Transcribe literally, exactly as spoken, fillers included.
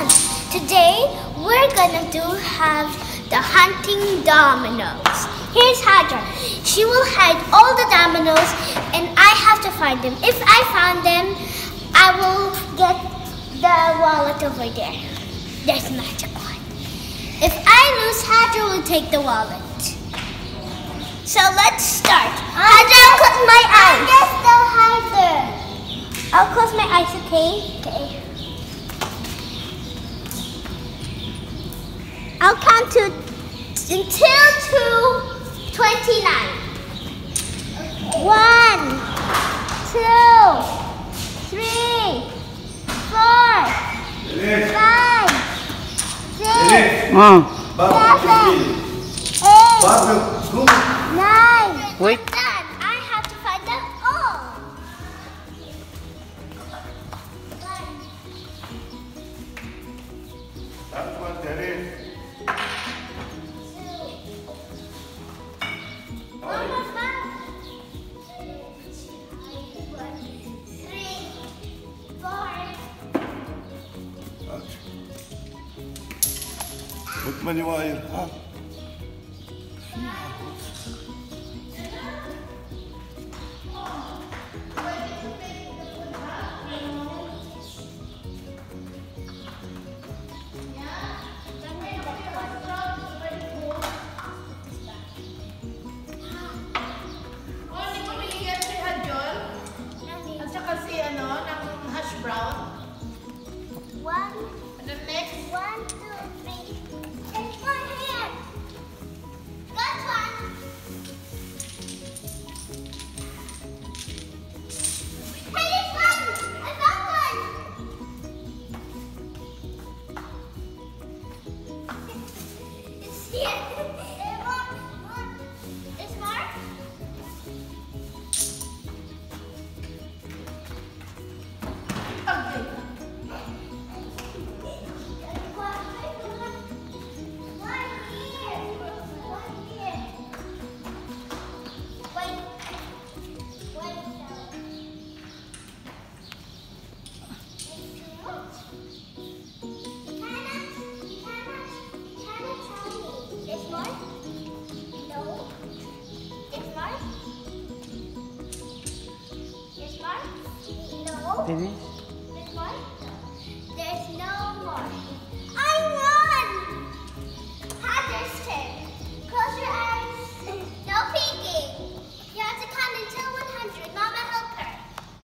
everyone! Today we're gonna do have the hunting dominoes. Here's Hadra. She will hide all the dominoes and I have to find them. If I found them, I will get the wallet over there. There's a magic one. If I lose, Hadra will take the wallet. So let's start. Hadra, I'll close my eyes. I'm just the hider. I'll close my eyes, okay? Okay. I'll count to until two twenty-nine. Okay. One, two, three, four, five, six, seven, eight, nine. Wait. Done. I have to find them all. That's what that is. Look many wire, huh? One, and the next one, two, three, and four here. Got one. Hey, it's one. I found one. It's here. It's marked. Okay. Finish?